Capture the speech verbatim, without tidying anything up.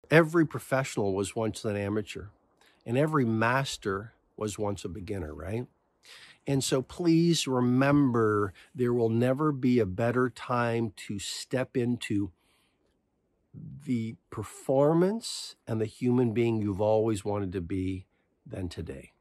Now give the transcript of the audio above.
Every professional was once an amateur, and every master was once a beginner, right? And so please remember, there will never be a better time to step into the performance and the human being you've always wanted to be than today.